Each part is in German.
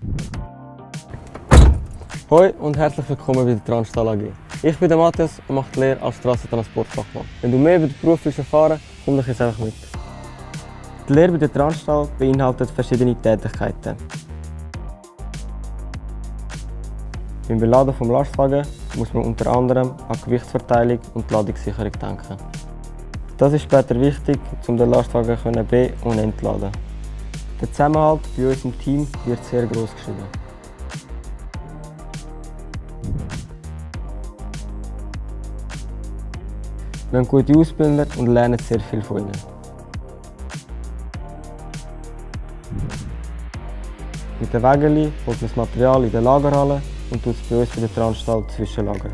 Hoi und herzlich willkommen bei der Transtal AG. Ich bin der Matthias und mache die Lehre als Strassentransportfachmann. Wenn du mehr über den Beruf willst erfahren, komm doch jetzt einfach mit. Die Lehre bei der Transtal beinhaltet verschiedene Tätigkeiten. Beim Beladen des Lastwagen muss man unter anderem an Gewichtsverteilung und Ladungssicherung denken. Das ist später wichtig, um den Lastwagen be- und entladen. Der Zusammenhalt bei uns im Team wird sehr groß geschrieben. Wir haben gute Ausbilder und lernen sehr viel von ihnen. Mit den Wägelchen holt man das Material in der Lagerhalle und tut es bei uns bei der Transtal zwischenlagern.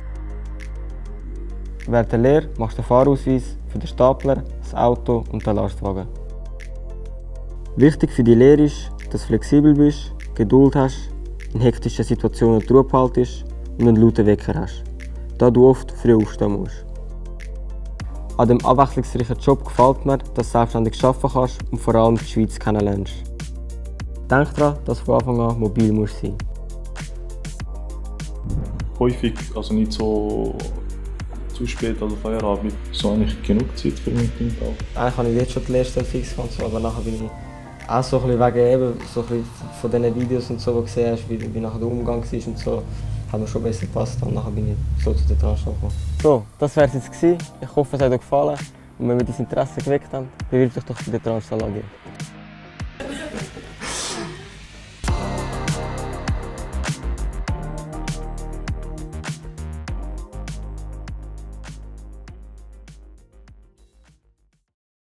Während der Lehre machst du den Fahrausweis für den Stapler, das Auto und den Lastwagen. Wichtig für die Lehre ist, dass du flexibel bist, Geduld hast, in hektischen Situationen die Ruhe behaltest und einen lauten Wecker hast, da du oft früh aufstehen musst. An diesem abwechslungsreichen Job gefällt mir, dass du selbstständig arbeiten kannst und vor allem die Schweiz kennenlernst. Denk daran, dass du von Anfang an mobil sein musst. Häufig, also nicht so zu spät, also Feierabend, so eigentlich genug Zeit für mich im Tag. Eigentlich habe ich jetzt schon die Lehrstelle fix gehabt, aber nachher bin ich auch so ein bisschen wegen eben, so ein bisschen von diesen Videos und so, die du gesehen hast, wie nachher der Umgang war und so, hat mir schon besser gepasst und nachher bin ich so zu der Transtal gekommen. So, das wäre es jetzt gewesen. Ich hoffe, es hat euch gefallen und wenn wir dein Interesse geweckt haben, bewirb dich doch bei der Transtal AG.